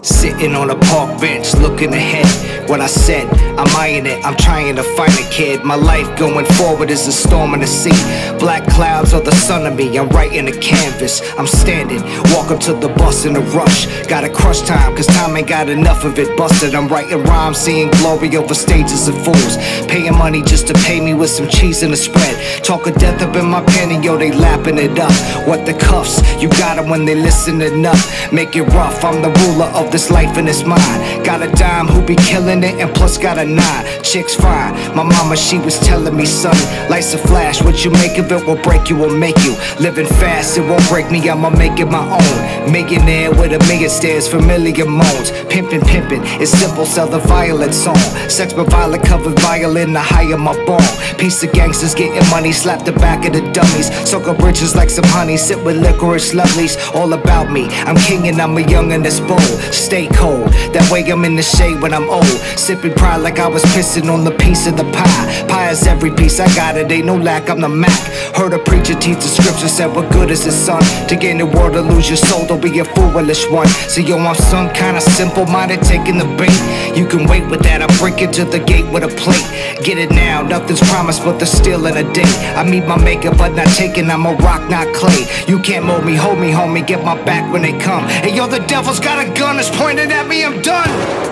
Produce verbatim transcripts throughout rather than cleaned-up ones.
Sitting on a park bench, looking ahead. What I said, I'm eyeing it, I'm trying to find a kid. My life going forward is a storm in the sea. Black clouds are the sun of me, I'm writing a canvas. I'm standing, walk up to the bus in a rush. Gotta crush time, cause time ain't got enough of it. Busted, I'm writing rhymes, seeing glory over stages of fools. Paying money just to pay me with some cheese and a spread. Talk of death up in my pen and yo, they lapping it up. What the cuffs, you got them when they listening up. Make it rough, I'm the ruler of this life and it's mine. Got a dime who be killing it and plus got a nine. Chick's fine, my mama she was telling me, son, life's a flash, what you make of it will break you or make you. Living fast, it won't break me, I'ma make it my own. Millionaire with a million stairs, familiar moans. Pimpin', pimpin', it's simple, sell the violent song. Sex but violet covered violin, the higher my bone. Piece of gangsters getting money, slap the back of the dummies. Soak up bridges like some honey, sit with licorice lovelies. All about me, I'm king and I'm a young and it's bold. Stay cold, that way I'm in the shade when I'm old. Sipping pride like I was pissing on the piece of the pie. Pie is every piece, I got it, ain't no lack, I'm the Mac. Heard a preacher teach the scripture, said what good is it, son? To gain the world or lose your soul, don't be a foolish one. So yo, I'm some kinda simple-minded, taking the bait. You can wait with that, I'm breaking to the gate with a plate. Get it now, nothing's promised but the still in a date. I meet my maker but not taken, I'm a rock, not clay. You can't mold me, hold me, homie, get my back when they come. Hey yo, the devil's got a gun, it's pointed at me, I'm done.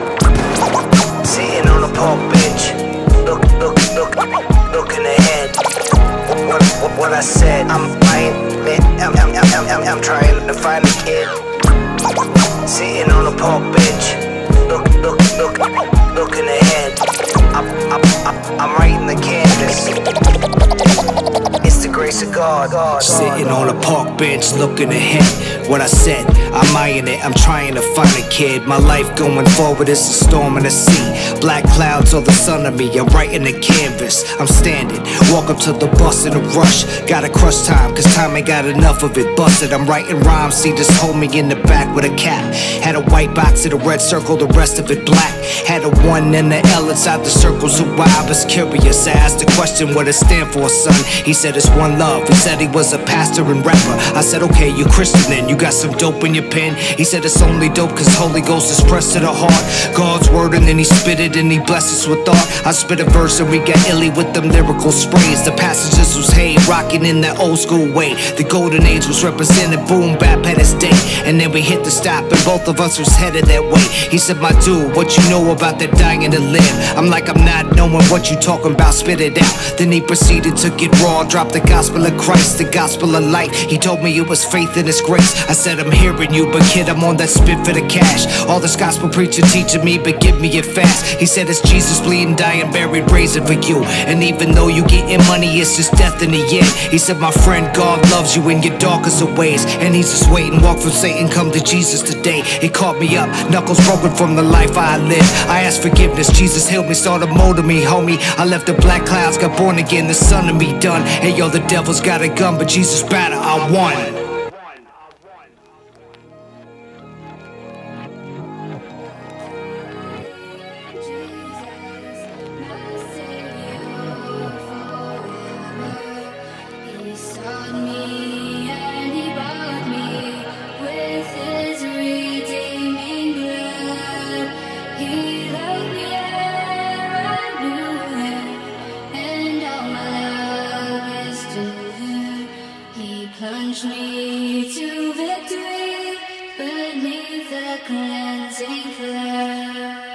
Sitting on a park bench, look, look, look, looking ahead. What, what, what I said, I'm lying, I'm, I'm, I'm, I'm, I'm trying to find a kid. Sitting on a park bench, look, look, look, looking ahead. I'm, I'm, I'm, I'm writing the canvas. It's the grace of God, God. Sitting on a park bench, looking ahead. What I said, I'm eyeing it, I'm trying to find a kid. My life going forward is a storm in the sea. Black clouds are the sun of me, I'm writing a canvas. I'm standing, walk up to the bus in a rush. Gotta crush time, cause time ain't got enough of it. Busted, I'm writing rhymes, see this homie in the back with a cap. Had a white box and a red circle, the rest of it black. Had a one and the L inside the circle, so I was curious. I asked the question, what it stand for, son? He said it's one love, he said he was a pastor and rapper. I said okay, you Christian then, you got some dope in your pen? He said it's only dope cause Holy Ghost is pressed to the heart. God's word and then he spit it and he blesses with thought. I spit a verse and we got illy with them lyrical sprays. The passages was hay, rocking in that old school way. The golden age was represented, boom bap at its day. And then we hit the stop and both of us was headed that way. He said, my dude, what you know about that dying to live? I'm like, I'm not knowing what you talking about, spit it out. Then he proceeded to get raw, drop the gospel of Christ, the gospel of light. He told me it was faith in his grace. I said, I'm hearing you, but kid, I'm on that spit for the cash. All this gospel preacher teaching me, but give me it fast. He said it's Jesus bleeding, dying, buried, raising for you. And even though you getting money, it's just death in the end. He said, my friend, God loves you in your darkest of ways. And he's just waiting, walk from Satan, come to Jesus today. He caught me up, knuckles broken from the life I live. I asked forgiveness, Jesus healed me, started molding me, homie. I left the black clouds, got born again, the son of me done. Hey yo, the devil's got a gun, but Jesus better, I won. Plunge me to victory beneath the cleansing flood.